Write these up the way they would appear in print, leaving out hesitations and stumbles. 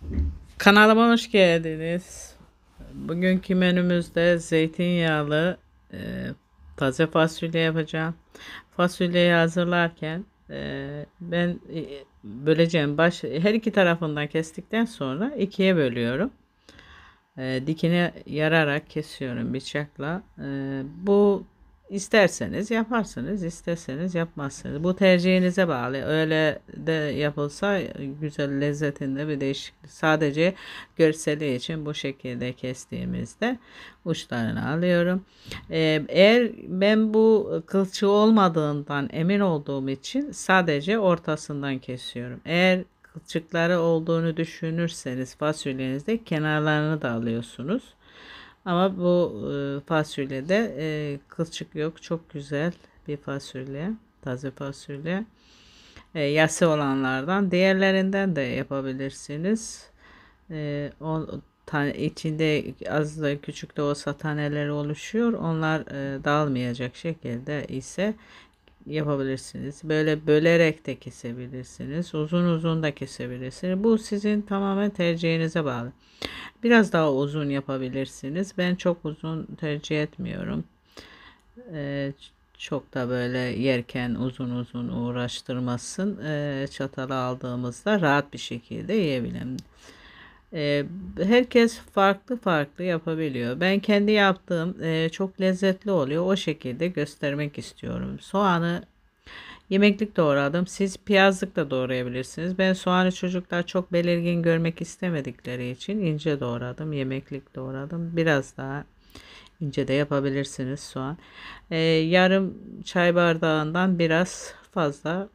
Kanalıma hoş geldiniz. Bugünkü menümüzde zeytinyağlı e, taze fasulye yapacağım. Fasulyeyi hazırlarken ben böleceğim. Her iki tarafından kestikten sonra ikiye bölüyorum. Dikine yararak kesiyorum bıçakla. Bu isterseniz yaparsınız, isterseniz yapmazsınız. Bu tercihinize bağlı. Öyle de yapılsa güzel, lezzetinde bir değişiklik. Sadece görseli için bu şekilde kestiğimizde uçlarını alıyorum. Eğer ben bu kılçığı olmadığından emin olduğum için sadece ortasından kesiyorum. Eğer kılçıkları olduğunu düşünürseniz fasulyenizde kenarlarını da alıyorsunuz. Ama bu fasulyede kılçık yok. Çok güzel bir fasulye. Taze fasulye. Yası olanlardan. Diğerlerinden de yapabilirsiniz. O içinde az da küçük de olsa taneleri oluşuyor. Onlar dağılmayacak şekilde ise yapabilirsiniz. Böyle bölerek de kesebilirsiniz. Uzun uzun da kesebilirsiniz. Bu sizin tamamen tercihinize bağlı. Biraz daha uzun yapabilirsiniz. Ben çok uzun tercih etmiyorum. Ee, Çok da böyle yerken uzun uzun uğraştırmasın. Çatala aldığımızda rahat bir şekilde yiyebilirim. Herkes farklı farklı yapabiliyor. Ben kendi yaptığım çok lezzetli oluyor. O şekilde göstermek istiyorum. Soğanı yemeklik doğradım. Siz piyazlık da doğrayabilirsiniz. Ben soğanı çocuklar çok belirgin görmek istemedikleri için ince doğradım. Yemeklik doğradım. Biraz daha ince de yapabilirsiniz soğan. Yarım çay bardağından biraz fazla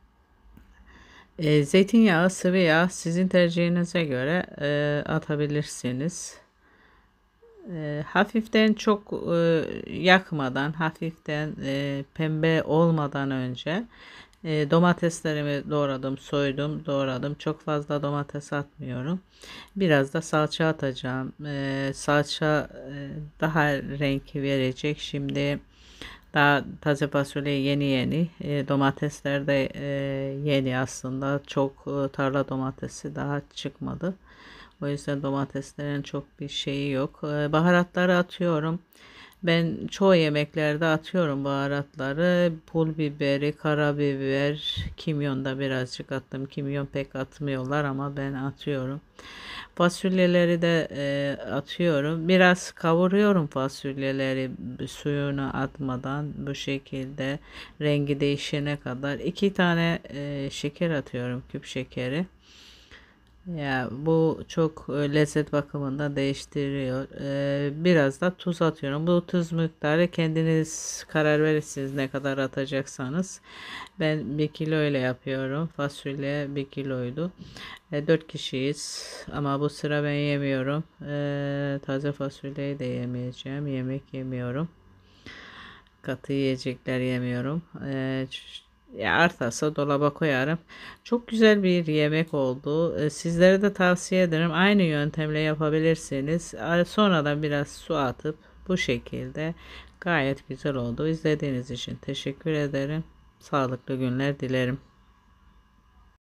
zeytinyağı, sıvı yağ sizin tercihinize göre atabilirsiniz. Hafiften çok yakmadan, hafiften pembe olmadan önce domateslerimi doğradım, soydum, doğradım. Çok fazla domates atmıyorum. Biraz da salça atacağım. Salça daha renk verecek. Şimdi daha taze fasulye yeni yeni. Domatesler de yeni aslında. Çok tarla domatesi daha çıkmadı. O yüzden domateslerin çok bir şeyi yok. Baharatları atıyorum. Ben çoğu yemeklerde atıyorum baharatları. Pul biberi, karabiber, kimyon da birazcık attım. Kimyon pek atmıyorlar ama ben atıyorum. Fasulyeleri de atıyorum. Biraz kavuruyorum fasulyeleri suyunu atmadan bu şekilde rengi değişene kadar. 2 tane şeker atıyorum, küp şekeri. Ya bu çok lezzet bakımından değiştiriyor. Biraz da tuz atıyorum. Bu tuz miktarı kendiniz karar verirsiniz ne kadar atacaksanız. Ben 1 kilo ile yapıyorum. Fasulye 1 kiloydu. 4 kişiyiz ama bu sıra ben yemiyorum. Taze fasulyeyi de yemeyeceğim. Yemek yemiyorum. Katı yiyecekler yemiyorum. Ya artarsa dolaba koyarım. Çok güzel bir yemek oldu. Sizlere de tavsiye ederim. Aynı yöntemle yapabilirsiniz. Sonradan biraz su atıp bu şekilde gayet güzel oldu. İzlediğiniz için teşekkür ederim. Sağlıklı günler dilerim.